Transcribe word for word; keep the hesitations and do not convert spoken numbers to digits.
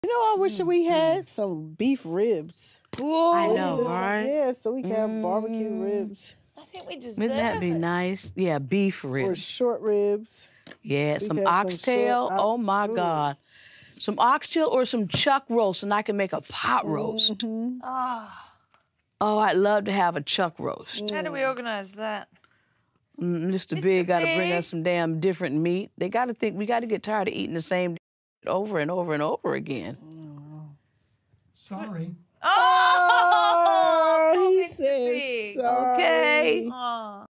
You know, I wish that we had some beef ribs. Whoa. I know, Listen, right? Yeah, so we can have Mm. barbecue ribs. I think we just Wouldn't that be it. nice? Yeah, beef Or ribs. short ribs. Yeah, We some could have some oxtail. short ox- Oh my mm. God. Some oxtail or some chuck roast, and I can make a pot roast. Mm-hmm. Ah, Oh, I'd love to have a chuck roast. how do we organize that? Mm, Mister Mister Big got to bring Big. us some damn different meat. They got to think we got to get tired of eating the same over and over and over again. Sorry. Oh, Oh, he Mister says Big. sorry. Okay. Oh.